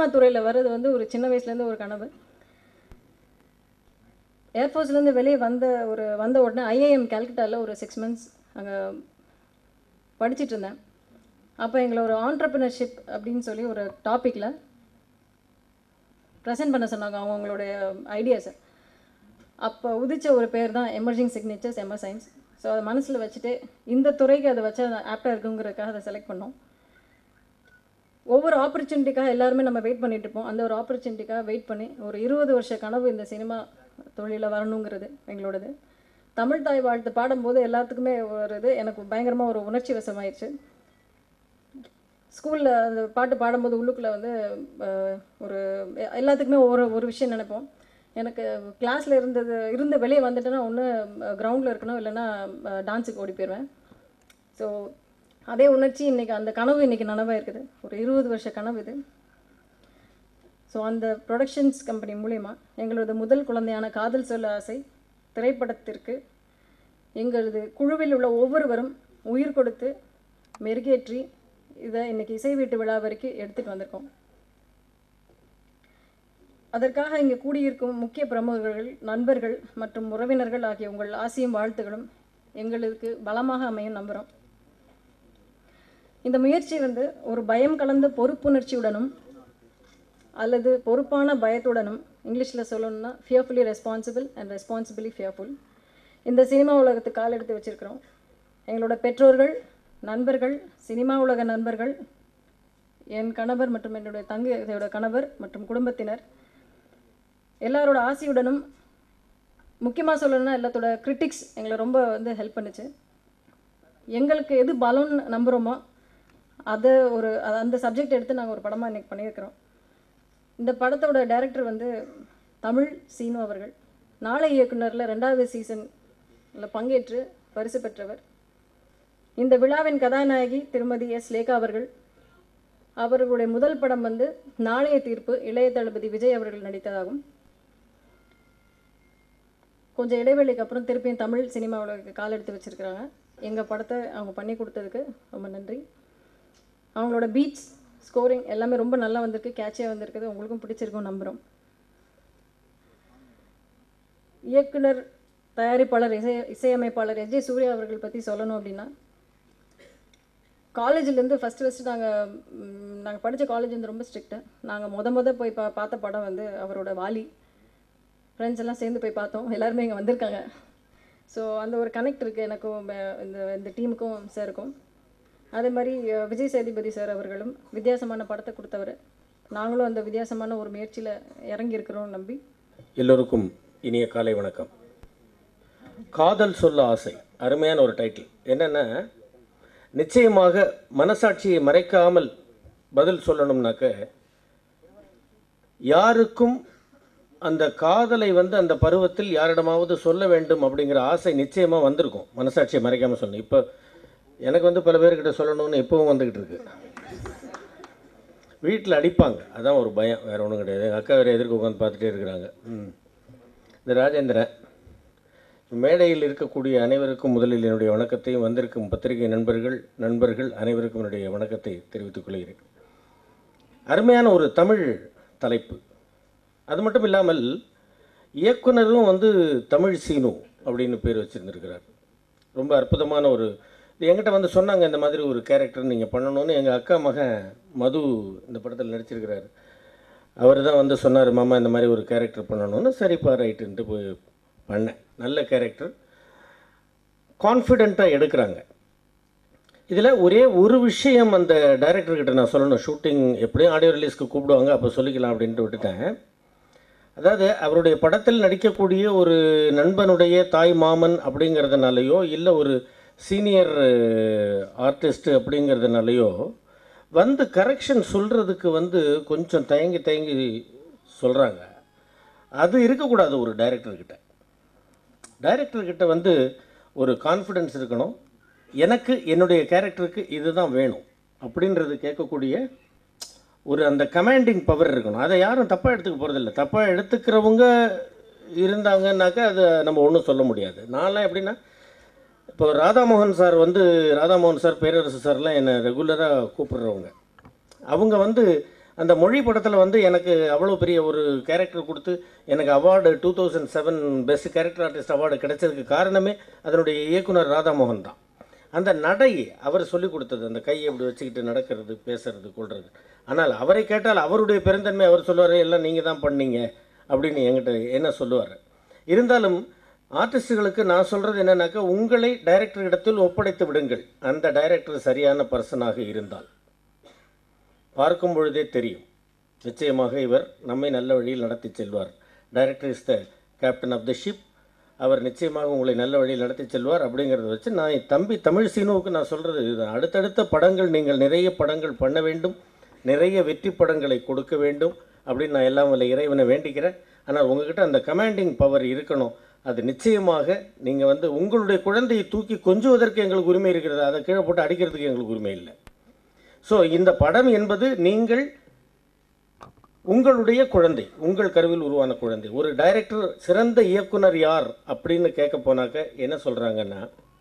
துறையில் வர்றது வந்து ஒரு சின்ன வயசுலேருந்து ஒரு கனவு. ஏர்ஃபோர்ஸ்லேருந்து வெளியே வந்த உடனே ஐஏஎம் கல்கட்டாவில் ஒரு 6 months அங்கே படிச்சுட்டு இருந்தேன். அப்போ எங்களை ஒரு ஆண்டர்ப்ரினர்ஷிப் அப்படின்னு சொல்லி ஒரு டாப்பிக்கில் ப்ரெசென்ட் பண்ண சொன்னாங்க அவங்களுடைய ஐடியாஸை. அப்போ உதிச்ச ஒரு பேர் தான் emerging signatures MS science. So அதை மனசில் வச்சுட்டு இந்த துறைக்கு அதை வச்சா ஆப்டாக இருக்குங்கிறதுக்காக அதை செலக்ட் பண்ணோம். ஒவ்வொரு ஆப்பர்ச்சுனிட்டிக்காக எல்லாருமே நம்ம வெயிட் பண்ணிட்டு இருப்போம். அந்த ஒரு ஆப்பர்ச்சுனிட்டிக்காக வெயிட் பண்ணி ஒரு 20 வருஷ கனவு இந்த சினிமா தொழிலில் வரணுங்கிறது எங்களோடது. தமிழ் தாய் வாழ்த்து பாடும்போது எல்லாத்துக்குமே ஒரு இது எனக்கு பயங்கரமாக ஒரு உணர்ச்சி வசமாயிடுச்சு. ஸ்கூலில் அந்த பாட்டு பாடும்போது உள்ளுக்குள்ளே வந்து ஒரு எல்லாத்துக்குமே ஒரு விஷயம் நினைப்போம். எனக்கு கிளாஸில் இருந்து வெளியே வந்துட்டேன்னா ஒன்று கிரவுண்டில் இருக்கணும், இல்லைன்னா டான்ஸுக்கு ஓடி போயிடுவேன். ஸோ அதே உணர்ச்சி இன்றைக்கி அந்த கனவு இன்றைக்கி நனவாக இருக்குது. ஒரு 20 வருஷ கனவு இது. ஸோ அந்த ப்ரொடக்ஷன்ஸ் கம்பெனி மூலிமா எங்களது முதல் குழந்தையான காதல் சொல்ல ஆசை திரைப்படத்திற்கு எங்களது குழுவில் உள்ள ஒவ்வொருவரும் உயிர் கொடுத்து மெருகேற்றி இதை இன்றைக்கி இசை வீட்டு விழா வரைக்கும் எடுத்துகிட்டு வந்திருக்கோம். அதற்காக இங்கே கூடியிருக்கும் முக்கிய பிரமுகர்கள், நண்பர்கள் மற்றும் உறவினர்கள் ஆகிய உங்கள் ஆசையும் வாழ்த்துகளும் எங்களுக்கு பலமாக அமையும் நம்புகிறோம். இந்த முயற்சி வந்து ஒரு பயம் கலந்த பொறுப்புணர்ச்சியுடனும் அல்லது பொறுப்பான பயத்துடனும், இங்கிலீஷில் சொல்லணும்னா fearfully responsible and responsibly fearful, இந்த சினிமா உலகத்துக்கு கால் எடுத்து வச்சுருக்கிறோம். எங்களோட பெற்றோர்கள், நண்பர்கள், சினிமா உலக நண்பர்கள், என் கணவர் மற்றும் என்னுடைய தங்கையோட கணவர் மற்றும் குடும்பத்தினர் எல்லாரோட ஆசையுடனும், முக்கியமாக சொல்லணும்னா எல்லாத்தோட கிரிட்டிக்ஸ் எங்களை ரொம்ப வந்து ஹெல்ப் பண்ணுச்சு. எங்களுக்கு எது பலம்னு நம்புகிறோமோ அதை அந்த சப்ஜெக்ட் எடுத்து நாங்கள் ஒரு படமாக இன்றைக்கி பண்ணியிருக்கிறோம். இந்த படத்தோட டைரக்டர் வந்து தமிழ் சீனு அவர்கள். நாளை இயக்குனரில் 2வது சீசனில் பங்கேற்று பரிசு பெற்றவர். இந்த விழாவின் கதாநாயகி திருமதி S. லேகா அவர்கள். அவர்களுடைய முதல் படம் வந்து நாளைய தீர்ப்பு, இளைய தளபதி விஜய் அவர்கள் நடித்ததாகும். கொஞ்சம் இடைவெளிக்கு அப்புறம் திருப்பியும் தமிழ் சினிமாவில் கால் எடுத்து வச்சுருக்கிறாங்க. எங்கள் படத்தை அவங்க பண்ணி கொடுத்ததுக்கு ரொம்ப நன்றி. அவங்களோட பீட்ஸ், ஸ்கோரிங் எல்லாமே ரொம்ப நல்லா வந்திருக்கு, கேட்சியாக வந்திருக்குது. உங்களுக்கும் பிடிச்சிருக்கும் நம்புகிறோம். இயக்குனர், தயாரிப்பாளர், இசையமைப்பாளர் S. J. சூர்யா அவர்கள் பற்றி சொல்லணும் அப்படின்னா, காலேஜிலேருந்து ஃபஸ்ட்டு நாங்கள் படித்த காலேஜ் வந்து ரொம்ப ஸ்ட்ரிக்ட்டு. நாங்கள் போய் பார்த்த படம் வந்து அவரோட வாலி. ஃப்ரெண்ட்ஸ் எல்லாம் சேர்ந்து போய் பார்த்தோம். எல்லாருமே இங்கே வந்திருக்காங்க. ஸோ அந்த ஒரு கனெக்ட் இருக்குது எனக்கும் இந்த டீமுக்கும் சாருக்கும். அதே மாதிரி விஜய் சேதுபதி சார் அவர்களும் வித்தியாசமான படத்தை கொடுத்தவர். நாங்களும் அந்த வித்தியாசமான ஒரு முயற்சியில் இறங்கியிருக்கிறோம் நம்பி. எல்லோருக்கும் இனிய காலை வணக்கம். காதல் சொல்ல ஆசை, அருமையான ஒரு டைட்டில். என்னென்னா, நிச்சயமாக மனசாட்சியை மறைக்காமல் பதில் சொல்லணும்னாக்க, யாருக்கும் அந்த காதலை வந்து அந்த பருவத்தில் யாரிடமாவது சொல்ல வேண்டும் அப்படிங்கிற ஆசை நிச்சயமாக வந்திருக்கும். மனசாட்சியை மறைக்காமல் சொல்லணும். இப்போ எனக்கு வந்து பல பேர்கிட்ட சொல்லணும்னு எப்பவும் வந்துக்கிட்டு இருக்கு. வீட்டில் அடிப்பாங்க, அதான் ஒரு பயம், வேறு ஒன்றும் கிடையாது. எங்கள் அக்கா வேறு எதிர்க்க உட்காந்து பார்த்துட்டே இருக்கிறாங்க. இந்த ராஜேந்திரன் மேடையில் இருக்கக்கூடிய அனைவருக்கும் முதலில் என்னுடைய வணக்கத்தையும், வந்திருக்கும் பத்திரிகை நண்பர்கள் அனைவருக்கும் என்னுடைய வணக்கத்தை தெரிவித்துக் கொள்கிறேன். அருமையான ஒரு தமிழ் தலைப்பு. அது மட்டும் இல்லாமல் இயக்குனரும் வந்து தமிழ் சீனு அப்படின்னு பேர் வச்சுருந்துருக்கிறார். ரொம்ப அற்புதமான ஒரு இது. என்கிட்ட வந்து சொன்னாங்க, இந்த மாதிரி ஒரு கேரக்டர் நீங்கள் பண்ணணும்னு. எங்கள் அக்கா மகன் மது இந்த படத்தில் நடிச்சிருக்கிறார். அவர் தான் வந்து சொன்னார், மாமா இந்த மாதிரி ஒரு கேரக்டர் பண்ணணும்னு. சரிப்பா ரைட்டுன்ட்டு போய் பண்ணேன். நல்ல கேரக்டர், கான்ஃபிடெண்ட்டாக எடுக்கிறாங்க. இதில் ஒரே ஒரு விஷயம் அந்த டைரக்டர்கிட்ட நான் சொல்லணும். ஷூட்டிங் எப்படியும் ஆடியோ ரிலீஸ்க்கு கூப்பிடுவாங்க, அப்போ சொல்லிக்கலாம் அப்படின்ட்டு விட்டுட்டேன். அதாவது அவருடைய படத்தில் நடிக்கக்கூடிய ஒரு நண்பனுடைய தாய் மாமன் அப்படிங்கிறதுனாலையோ, இல்லை ஒரு சீனியர் ஆர்டிஸ்ட்டு அப்படிங்கிறதுனாலையோ வந்து கரெக்ஷன் சொல்கிறதுக்கு வந்து கொஞ்சம் தயங்கி சொல்கிறாங்க. அது இருக்கக்கூடாது ஒரு டைரக்டர்கிட்ட வந்து ஒரு கான்ஃபிடென்ஸ் இருக்கணும். எனக்கு என்னுடைய கேரக்டருக்கு இதுதான் வேணும் அப்படின்றது கேட்கக்கூடிய ஒரு அந்த கமாண்டிங் பவர் இருக்கணும். அதை யாரும் தப்பாக எடுத்துக்க போகிறதில்ல. தப்பாக எடுத்துக்கிறவங்க இருந்தாங்கன்னாக்கா அதை நம்ம ஒன்றும் சொல்ல முடியாது. நான்லாம் எப்படின்னா, இப்போ ராதாமோகன் சார், பேரரசு சார்லாம் என்னை ரெகுலராக கூப்பிடுறவங்க. அவங்க வந்து அந்த மொழி படத்தில் வந்து எனக்கு அவ்வளோ பெரிய ஒரு கேரக்டர் கொடுத்து எனக்கு award 2007 best character artist award கிடைச்சதுக்கு காரணமே அதனுடைய இயக்குனர் ராதாமோகன் தான். அந்த நடை அவர் சொல்லிக் கொடுத்தது, அந்த கையை இப்படி வச்சுக்கிட்டு நடக்கிறது, பேசுறது, கொள்வது. ஆனால் அவரை கேட்டால் அவருடைய பெருந்தன்மை அவர் சொல்லுவார், எல்லாம் நீங்கள் தான் பண்ணீங்க அப்படின்னு என்கிட்ட என்ன சொல்லுவார். இருந்தாலும் ஆர்டிஸ்ட்டுகளுக்கு நான் சொல்கிறது என்னன்னாக்கா, உங்களை டைரக்டர் இடத்தில் ஒப்படைத்து விடுங்கள். அந்த டைரக்டர் சரியான பர்சனாக இருந்தால் பார்க்கும் பொழுதே தெரியும், நிச்சயமாக இவர் நம்மை நல்ல வழியில் நடத்தி செல்வார். Director is the captain of the ship. அவர் நிச்சயமாக உங்களை நல்ல வழியில் நடத்தி செல்வார். அப்படிங்கிறத வச்சு நான் தம்பி தமிழ் சீனுவுக்கு நான் சொல்கிறது இதுதான். அடுத்தடுத்த படங்கள் நீங்கள் நிறைய படங்கள் பண்ண வேண்டும், நிறைய வெற்றி படங்களை கொடுக்க வேண்டும் அப்படின்னு நான் எல்லாம் வல்ல இறைவனை வேண்டிக்கிறேன். ஆனால் உங்ககிட்ட அந்த கமாண்டிங் பவர் இருக்கணும். அது நிச்சயமாக நீங்கள் வந்து உங்களுடைய குழந்தையை தூக்கி கொஞ்சுவதற்கு எங்களுக்கு உரிமை இருக்கிறது, அதை கீழே போட்டு அடிக்கிறதுக்கு எங்களுக்கு உரிமை இல்லை. ஸோ இந்த படம் என்பது நீங்கள் உங்களுடைய குழந்தை, உங்கள் கருவில் உருவான குழந்தை. ஒரு டைரக்டர் சிறந்த இயக்குனர் யார் அப்படின்னு கேட்க போனாக்க என்ன சொல்கிறாங்கன்னா,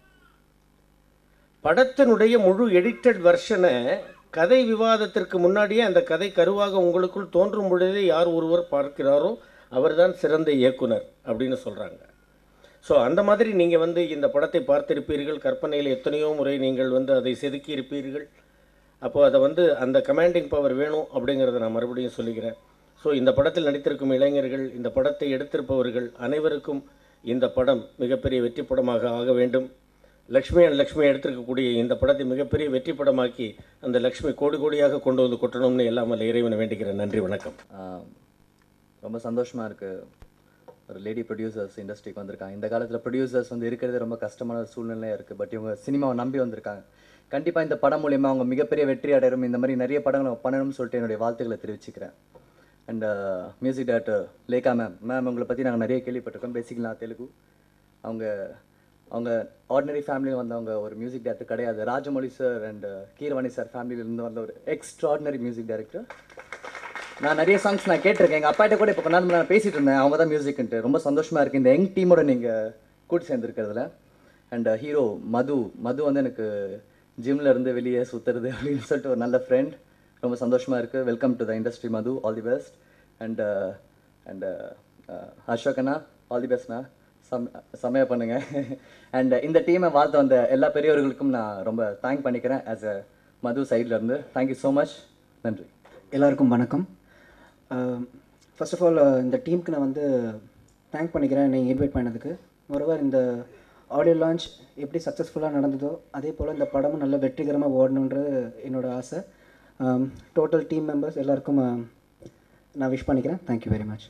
படத்தினுடைய முழு எடிட்டட் வெர்ஷனை கதை விவாதத்திற்கு முன்னாடியே அந்த கதை கருவாக உங்களுக்குள் தோன்றும் பொழுதே யார் ஒருவர் பார்க்கிறாரோ அவர்தான் சிறந்த இயக்குனர் அப்படின்னு சொல்கிறாங்க. ஸோ அந்த மாதிரி நீங்கள் வந்து இந்த படத்தை பார்த்திருப்பீர்கள், கற்பனையில் எத்தனையோ முறை நீங்கள் வந்து அதை செதுக்கி இருப்பீர்கள். அப்போது அதை வந்து அந்த கமாண்டிங் பவர் வேணும் அப்படிங்கிறத நான் மறுபடியும் சொல்லிக்கிறேன். ஸோ இந்த படத்தில் நடித்திருக்கும் இளைஞர்கள், இந்த படத்தை எடுத்திருப்பவர்கள் அனைவருக்கும் இந்த படம் மிகப்பெரிய வெற்றி படமாக ஆக வேண்டும். லக்ஷ்மி அண்ட் லக்ஷ்மி எடுத்திருக்கக்கூடிய இந்த படத்தை மிகப்பெரிய வெற்றி படமாக்கி அந்த லக்ஷ்மி கோடி கோடியாக கொண்டு வந்து கொட்டணும்னு எல்லாம் அல்ல இறைவனை வேண்டிக்கிறேன். நன்றி, வணக்கம். ரொம்ப சந்தோஷமாக இருக்குது, ஒரு லேடி ப்ரொடியூசர்ஸ் இண்டஸ்ட்ரிக்கு வந்திருக்காங்க. இந்த காலத்தில் ப்ரொடியூசர்ஸ் வந்து இருக்கிறது ரொம்ப கஷ்டமான சூழ்நிலையாக இருக்குது. பட் இவங்க சினிமாவை நம்பி வந்திருக்காங்க. கண்டிப்பாக இந்த படம் மூலிமா அவங்க மிகப்பெரிய வெற்றி அடையும், இந்த மாதிரி நிறைய படங்களை பண்ணணும்னு சொல்லிட்டு என்னுடைய வாழ்த்துக்களை தெரிவிச்சுக்கிறேன். And music director Lekha ma'am உங்களை பற்றி நாங்கள் நிறைய கேள்விப்பட்டிருக்கோம். பேசிக்கலாம் தெலுங்கு. அவங்க ஆர்டினரி ஃபேமிலியில் வந்தவங்க, ஒரு மியூசிக் டைரக்டர் கிடையாது. Rajamouli sir and Keeravani sir ஃபேமிலியிலேருந்து வந்த ஒரு எக்ஸ்ட்ராடினரி மியூசிக் டைரக்டர். நான் நிறைய சாங்ஸ் நான் கேட்டிருக்கேன். எங்கள் அப்பாட்ட கூட இப்போ கொண்டாந்து நான் பேசிகிட்டு இருந்தேன், அவங்க தான் மியூசிக்ன்ட்டு. ரொம்ப சந்தோஷமாக இருக்குது இந்த யங் டீமோட நீங்கள் கூட்டி சேர்ந்துருக்கிறதுல. அண்ட் ஹீரோ மது வந்து எனக்கு ஜிம்மில் இருந்து வெளியே சுற்றுறது அப்படின்னு சொல்லிட்டு ஒரு நல்ல ஃப்ரெண்ட். ரொம்ப சந்தோஷமாக இருக்குது. Welcome to the industry Madhu, all the best. And அசோகண்ணா, ஆல் தி பெஸ்ட்ண்ணா, செம்மையாக பண்ணுங்க. அண்ட் இந்த டீமை வாழ்த்து வந்த எல்லா பெரியவர்களுக்கும் நான் ரொம்ப தேங்க் பண்ணிக்கிறேன் ஆஸ் அ மது சைட்லேருந்து. Thank you so much. நன்றி. எல்லாருக்கும் வணக்கம். ஃபர்ஸ்ட் ஆஃப் ஆல் இந்த டீமுக்கு நான் வந்து தேங்க் பண்ணிக்கிறேன் நீங்கள் இன்வைட் பண்ணதுக்கு. ஒருவர் இந்த ஆடியோ லான்ச் எப்படி சக்ஸஸ்ஃபுல்லாக நடந்ததோ அதே போல் இந்த படமும் நல்ல வெற்றிகரமாக ஓடணுன்றது என்னோடய ஆசை. டோட்டல் டீம் மெம்பர்ஸ் எல்லாருக்கும் நான் விஷ் பண்ணிக்கிறேன். Thank you very much.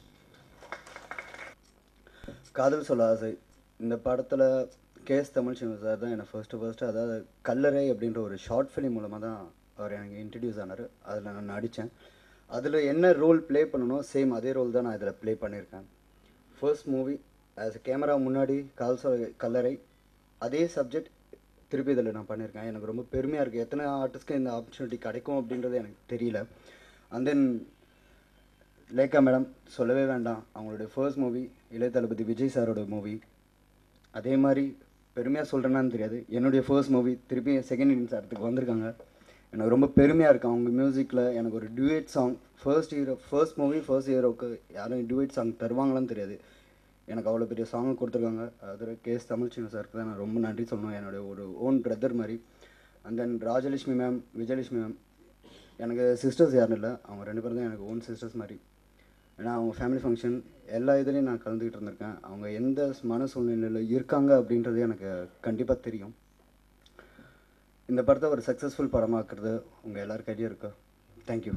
காதல் சொல்ல ஆசை இந்த படத்தில் கேஎஸ் தமிழ்ச்செல்வன் சார் தான் என்னை ஃபர்ஸ்ட்டு அதாவது கல்லறை அப்படின்ற ஒரு ஷார்ட் ஃபிலிம் மூலமாக தான் அவர் எனக்கு இன்ட்ரடியூஸ் ஆனார். அதில் நான் நடித்தேன். அதில் என்ன ரோல் ப்ளே பண்ணணும் சேம் அதே ரோல் தான் நான் இதில் ப்ளே பண்ணியிருக்கேன். ஃபர்ஸ்ட் மூவி ஆஸ் கேமரா முன்னாடி காதல் சொல்ல கல்லறை அதே சப்ஜெக்ட் திருப்பி இதில் நான் பண்ணியிருக்கேன். எனக்கு ரொம்ப பெருமையாக இருக்குது. எத்தனை ஆர்டிஸ்ட்க்கு இந்த ஆப்பர்ச்சுனிட்டி கிடைக்கும் அப்படின்றது எனக்கு தெரியல. அண்ட் தென் லேகா மேடம் சொல்லவே வேண்டாம், அவங்களுடைய ஃபர்ஸ்ட் மூவி இளைய தளபதி விஜய் சாரோட மூவி. அதே மாதிரி பெருமையாக சொல்கிறேன்னான்னு தெரியாது, என்னுடைய ஃபர்ஸ்ட் மூவி திருப்பி செகண்ட் இன்னிங்ஸ் இடத்துக்கு வந்திருக்காங்க. எனக்கு ரொம்ப பெருமையாக இருக்குது. அவங்க மியூசிக்கில் எனக்கு ஒரு duet song first movie first ஹீரோவுக்கு யாரும் டியூயட் சாங் தருவாங்களான்னு தெரியாது, எனக்கு அவ்வளோ பெரிய சாங்கை கொடுத்துருக்காங்க. அதில் கேஎஸ் தமிழ்ச்செல்வன் சாருக்கு தான் நான் ரொம்ப நன்றி சொல்லணும், என்னுடைய ஒரு ஓன் பிரதர் மாதிரி. And then Rajalakshmi ma'am, Vijayalakshmi ma'am, எனக்கு சிஸ்டர்ஸ் யாரும் இல்லை, அவங்க ரெண்டு பேரும் தான் எனக்கு ஓன் சிஸ்டர்ஸ் மாதிரி. ஏன்னா அவங்க ஃபேமிலி ஃபங்க்ஷன் எல்லா இதுலேயும் நான் கலந்துக்கிட்டு இருந்திருக்கேன். அவங்க எந்த மன சூழ்நிலையில் இருக்காங்க அப்படின்றது எனக்கு கண்டிப்பாக தெரியும். இந்த படத்தை ஒரு சக்ஸஸ்ஃபுல் படமாக்குறது உங்கள் எல்லார் கையிலையும் இருக்கு. Thank you.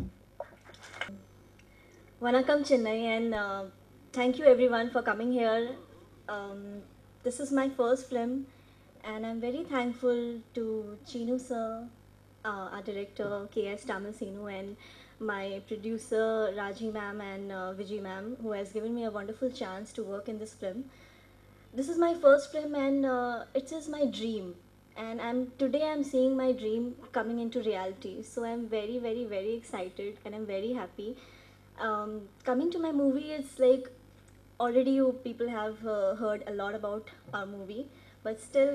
Vanakkam Chennai, and thank you everyone for coming here. This is my first film and I'm very thankful to Chinu sir, our director K.S. Tamil Sinu, and my producer Raji ma'am and Vijay ma'am, who has given me a wonderful chance to work in this film. This is my first film and it is my dream, and today I'm seeing my dream coming into reality. So I'm very very very excited and I'm very happy. Coming to my movie, it's like already you people have heard a lot about our movie, but still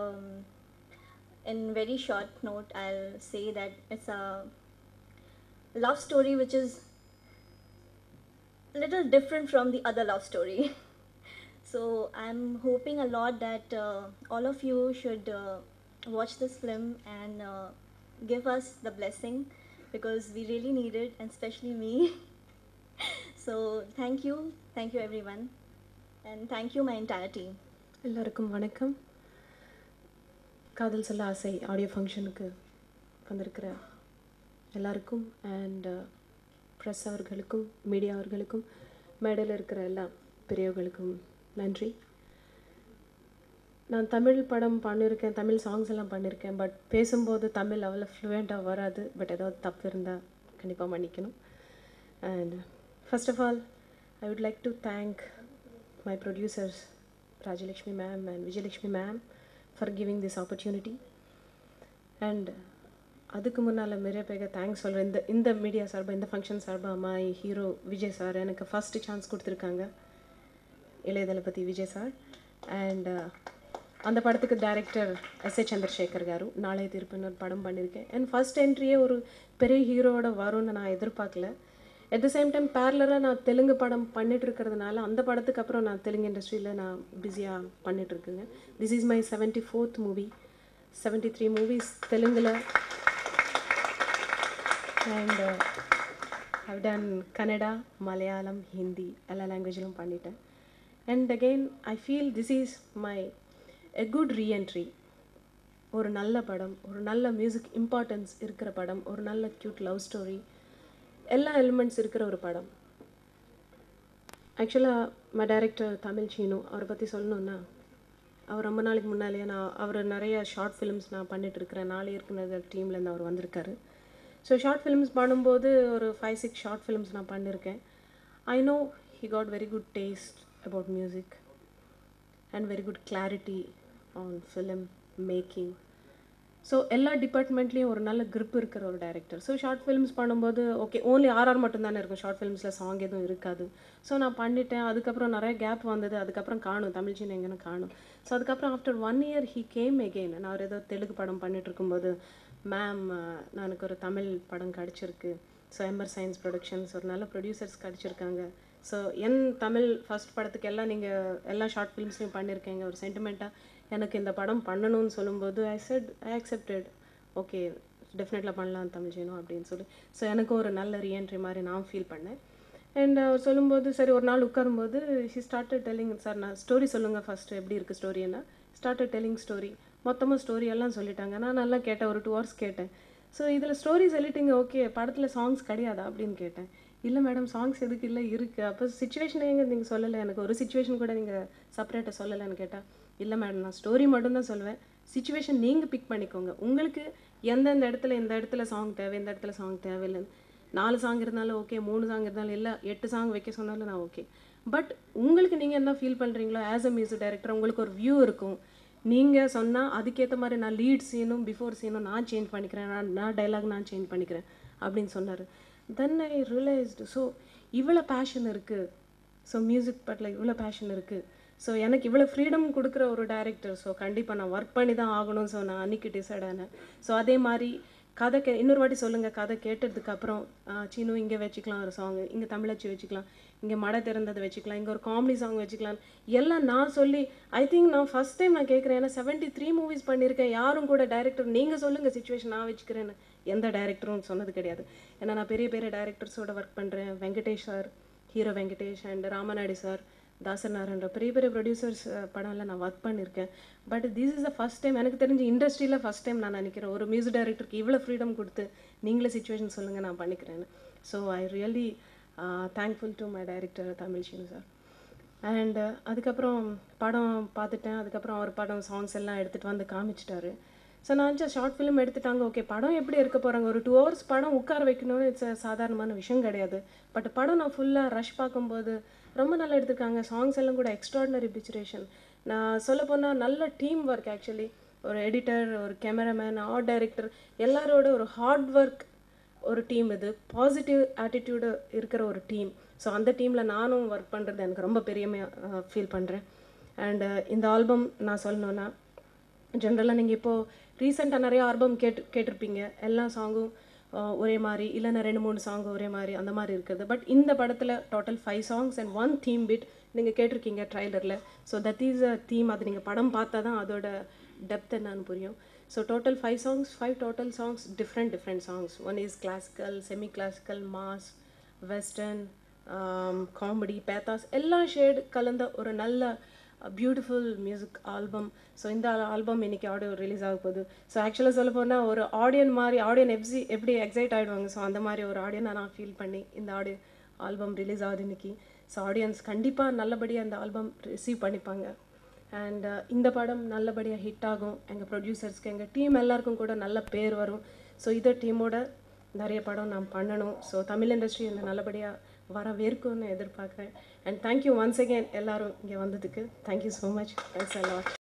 in very short note I'll say that it's a love story which is a little different from the other love story. So I'm hoping a lot that all of you should watch this film and give us the blessing, because we really need it, and especially me. So thank you everyone, and thank you my entire team. எல்லாருக்கும் வணக்கம். காதல் சொல்ல ஆசை audio ஃபங்க்ஷனுக்கு வந்திருக்கிற எல்லாருக்கும் and press அவர்களுக்கும் media அவர்களுக்கும் மேடையில் இருக்கிற எல்லா பெரியவர்களுக்கும் நன்றி. நான் தமிழ் படம் பண்ணியிருக்கேன், தமிழ் சாங்ஸ் எல்லாம் பண்ணியிருக்கேன். பட் பேசும்போது தமிழ் அவ்வளோ ஃப்ளூயண்ட்டாக வராது. பட் ஏதாவது தப்பு இருந்தால் கண்டிப்பாக மன்னிக்கணும். And first of all I would like to thank my producers Rajalakshmi ma'am and Vijayalakshmi ma'am for giving this opportunity. And அதுக்கு முன்னால் நிறைய பேருக்கு தேங்க்ஸ் சொல்கிறேன். இந்த மீடியா சார்பாக, இந்த ஃபங்க்ஷன் சார்பாக மை ஹீரோ விஜய் சார் எனக்கு ஃபஸ்ட்டு சான்ஸ் கொடுத்துருக்காங்க, இளைய தளபதி விஜய் சார். அண்ட் அந்த படத்துக்கு டைரக்டர் எஸ்.ஏ. சந்திரசேகர் காரு. நாளைய தீர்ப்புன்னு ஒரு படம் பண்ணியிருக்கேன். அண்ட் ஃபஸ்ட் என்ட்ரியே ஒரு பெரிய ஹீரோவோட வரும்னு நான் எதிர்பார்க்கல. அட் த சேம் டைம் பேரலராக நான் தெலுங்கு படம் பண்ணிட்டு இருக்கிறதுனால அந்த படத்துக்கு அப்புறம் நான் தெலுங்கு இண்டஸ்ட்ரியில் நான் பிஸியாக பண்ணிகிட்ருக்குங்க. This is my 74th movie, 73 movies தெலுங்கில். And I've done Kannada, Malayalam, Hindi எல்லா லாங்குவேஜிலும் பண்ணிட்டேன். And again I feel this is my a good reentry. ஒரு நல்ல படம், ஒரு நல்ல மியூசிக் இம்பார்ட்டன்ஸ் இருக்கிற படம், ஒரு நல்ல க்யூட் லவ் ஸ்டோரி, எல்லா எலிமெண்ட்ஸ் இருக்கிற ஒரு படம். ஆக்சுவலாக மை டைரக்டர் தமிழ் சீனு, அவரை பற்றி சொல்லணுன்னா, அவர் ரொம்ப நாளைக்கு முன்னாலேயே அவர் நிறைய ஷார்ட் ஃபிலிம்ஸ் நான் பண்ணிகிட்ருக்கிறேன். நாளை இருக்கிற டீம்லேருந்து அவர் வந்திருக்காரு. ஸோ ஷார்ட் ஃபிலிம்ஸ் பண்ணும்போது ஒரு 5-6 ஷார்ட் ஃபிலிம்ஸ் நான் பண்ணியிருக்கேன். I know he got very good taste about music and very good clarity on film making. So எல்லா டிபார்ட்மெண்ட்லேயும் ஒரு நல்ல grip இருக்கிற ஒரு டைரக்டர். ஸோ ஷார்ட் ஃபிலிம்ஸ் பண்ணும்போது ஓகே ஓன்லி ஆர்ஆர் மட்டும்தானே இருக்கும், ஷார்ட் ஃபிலிம்ஸில் சாங் எதுவும் இருக்காது. ஸோ நான் பண்ணிட்டேன். அதுக்கப்புறம் நிறைய கேப் வந்தது. அதுக்கப்புறம் காணும் தமிழ் சீன் எங்கன்னு காணும். ஸோ அதுக்கப்புறம் after 1 year he came again. நான் ஒரு ஏதோ தெலுங்கு படம் பண்ணிட்டு இருக்கும்போது, மேம் நான் எனக்கு ஒரு தமிழ் படம் கிடச்சிருக்கு. ஸோ எம்பர் சயின்ஸ் ப்ரொடக்ஷன்ஸ் ஒரு நல்ல ப்ரொடியூசர்ஸ் கிடச்சிருக்காங்க. ஸோ என் தமிழ் ஃபஸ்ட் படத்துக்கு எல்லாம் நீங்கள் எல்லா ஷார்ட் ஃபிலிம்ஸ்லையும் பண்ணியிருக்கீங்க. ஒரு சென்டிமெண்ட்டாக எனக்கு இந்த படம் பண்ணணும்னு சொல்லும்போது ஐ அக்செப்டட். ஓகே டெஃபினெட்லாக பண்ணலாம் தமிழ் செய்யணும் அப்படின்னு சொல்லி. ஸோ எனக்கும் ஒரு நல்ல ரீஎன்ட்ரி மாதிரி நான் ஃபீல் பண்ணேன். அண்ட் அவர் சொல்லும்போது சரி ஒரு நாள் உட்காரும்போது ஷி ஸ்டார்டட் டெல்லிங், சார் நான் ஸ்டோரி சொல்லுங்கள் ஃபஸ்ட்டு எப்படி இருக்குது ஸ்டோரின்னா. Started telling story. மொத்தமாக ஸ்டோரி எல்லாம் சொல்லிட்டாங்க. நான் நல்லா கேட்டேன், ஒரு 2 hours கேட்டேன். ஸோ இதில் ஸ்டோரி சொல்லிட்டீங்க, ஓகே படத்தில் சாங்ஸ் கிடையாதா அப்படின்னு கேட்டேன். இல்லை மேடம் சாங்ஸ் எதுக்கு இல்லை இருக்குது. அப்போ சுச்சுவேஷன் எங்கே நீங்கள் சொல்லலை, எனக்கு ஒரு சுச்சுவேஷன் கூட நீங்கள் செப்பரேட்டாக சொல்லலைன்னு கேட்டால், இல்லை மேடம் நான் ஸ்டோரி மட்டும்தான் சொல்லுவேன், சுச்சுவேஷன் நீங்கள் பிக் பண்ணிக்கோங்க, உங்களுக்கு எந்தெந்த இடத்துல இந்த இடத்துல சாங் தேவை, இந்த இடத்துல சாங் தேவையில்லைன்னு. 4 சாங் இருந்தாலும் ஓகே, 3 சாங் இருந்தாலும் இல்லை, 8 சாங் வைக்க சொன்னாலும் நான் ஓகே. பட் உங்களுக்கு நீங்கள் என்ன ஃபீல் பண்ணுறீங்களோ ஆஸ் அ மியூசிக் டைரக்டர் உங்களுக்கு ஒரு வியூ இருக்கும். நீங்கள் சொன்னால் அதுக்கேற்ற மாதிரி நான் லீட் சீனும் பிஃபோர் சீனும் நான் சேஞ்ச் பண்ணிக்கிறேன், நான் டைலாக் நான் சேஞ்ச் பண்ணிக்கிறேன் அப்படின்னு சொன்னார். தென் ஐ ரியலைஸ்டு ஸோ இவ்வளோ பேஷன் இருக்குது. ஸோ மியூசிக் பட்டில் இவ்வளோ பேஷன் இருக்குது. ஸோ எனக்கு இவ்வளோ ஃப்ரீடம் கொடுக்குற ஒரு டைரக்டர். ஸோ கண்டிப்பாக நான் ஒர்க் பண்ணி தான் ஆகணும். ஸோ நான் அன்றைக்கி டிசைட் ஆனேன். ஸோ அதே மாதிரி கதை இன்னொரு வாட்டி சொல்லுங்கள். கதை கேட்டதுக்கப்புறம் சீனு இங்கே வச்சுக்கலாம் ஒரு சாங், இங்கே தமிழச்சி வச்சுக்கலாம், இங்கே மடை திறந்ததை வச்சுக்கலாம், இங்கே ஒரு காமெடி சாங் வச்சுக்கலாம், எல்லாம் நான் சொல்லி ஐ திங்க் நான் ஃபஸ்ட் டைம் நான் கேட்குறேன். ஏன்னா 73 மூவிஸ் பண்ணியிருக்கேன். யாரும் கூட டைரக்டர் நீங்கள் சொல்லுங்கள் சுச்சுவேஷன் நான் வச்சுக்கிறேன்னு எந்த டைரக்டரும் சொன்னது கிடையாது. ஏன்னா நான் பெரிய பெரிய டைரக்டர்ஸோட ஒர்க் பண்ணுறேன். Venkatesh sir, hero Venkatesh and Ramanaidu sir, Dasari Narayana, பெரிய பெரிய ப்ரொடியூசர்ஸ் படம்லாம் நான் ஒர்க் பண்ணியிருக்கேன். But this is the first time எனக்கு தெரிஞ்ச இண்டஸ்ட்ரியில் ஃபஸ்ட் டைம் நான் நினைக்கிறேன் ஒரு மியூசிக் டைரக்டருக்கு இவ்வளோ ஃப்ரீடம் கொடுத்து நீங்களே சுச்சுவேஷன் சொல்லுங்கள் நான் பண்ணிக்கிறேன்னு. So I really thankful to my director Tamil Seenu sir. And அதுக்கப்புறம் படம் பார்த்துட்டேன். அதுக்கப்புறம் அவர் படம் சாங்ஸ் எல்லாம் எடுத்துகிட்டு வந்து காமிச்சிட்டாரு. ஸோ நான் ஷார்ட் ஃபிலிம் எடுத்துட்டாங்க. ஓகே படம் எப்படி இருக்க போகிறாங்க, ஒரு 2 hours படம் உட்கார வைக்கணும்னு இட்ஸ் சாதாரணமான விஷயம் கிடையாது. பட் படம் நான் ஃபுல்லாக ரஷ் பார்க்கும்போது ரொம்ப நல்லா எடுத்திருக்காங்க. சாங்ஸ் எல்லாம் கூட எக்ஸ்ட்ராடினரி பிக்சரேஷன். நான் சொல்லப்போனால் நல்ல டீம் ஒர்க். ஆக்சுவலி ஒரு எடிட்டர், ஒரு கேமராமேன், ஆர்ட் டைரக்டர் எல்லாரோட ஒரு ஹார்ட் ஒர்க் ஒரு டீம். இது பாசிட்டிவ் ஆட்டிடியூடு இருக்கிற ஒரு டீம். ஸோ அந்த டீமில் நானும் ஒர்க் பண்ணுறது எனக்கு ரொம்ப பெருமையாக ஃபீல் பண்ணுறேன். அண்டு இந்த ஆல்பம் நான் சொல்லணுன்னா, ஜென்ரலாக நீங்கள் இப்போது ரீசெண்டாக நிறைய ஆல்பம் கேட்டிருப்பீங்க. எல்லா சாங்கும் ஒரே மாதிரி, இல்லைன்னா 2-3 சாங் ஒரே மாதிரி அந்த மாதிரி இருக்குது. பட் இந்த படத்தில் total 5 songs and 1 theme bit நீங்கள் கேட்டிருக்கீங்க ட்ரைலரில். So that is a theme. அது நீங்கள் படம் பார்த்தா தான் அதோட டெப்த் என்னன்னு புரியும். So total 5 songs, 5 total songs, different songs. One is classical, semi-classical, mass, western, comedy, pathos, எல்லா ஷேட் கலந்த ஒரு நல்ல பியூட்டிஃபுல் மியூசிக் ஆல்பம். ஸோ இந்த ஆல்பம் இன்றைக்கி ஆடியோ ரிலீஸ் ஆக போகுது. ஸோ ஆக்சுவலாக சொல்ல போனால் ஒரு ஆடியன் மாதிரி, ஆடியன் எப்படி எக்ஸைட் ஆகிடுவாங்க, ஸோ அந்த மாதிரி ஒரு ஆடியனை நான் ஃபீல் பண்ணி இந்த ஆல்பம் ரிலீஸ் ஆகுது இன்றைக்கி. ஸோ ஆடியன்ஸ் கண்டிப்பாக நல்லபடியாக அந்த ஆல்பம் ரிசீவ் பண்ணிப்பாங்க. அண்ட் இந்த படம் நல்லபடியாக ஹிட் ஆகும். எங்கள் ப்ரொடியூசர்ஸ்க்கு, எங்கள் டீம் எல்லாருக்கும் கூட நல்ல பேர் வரும். ஸோ இதை டீமோட நிறைய படம் நான் பண்ணணும். ஸோ தமிழ் இண்டஸ்ட்ரி இந்த நல்லபடியாக வரவேற்கும்னு எதிர்பார்க்குறேன். அண்ட் தேங்க்யூ ஒன்ஸ் அகெயின் எல்லோரும் இங்கே வந்ததுக்கு. Thank you so much. தேங்க்ஸ் எல்லாம்.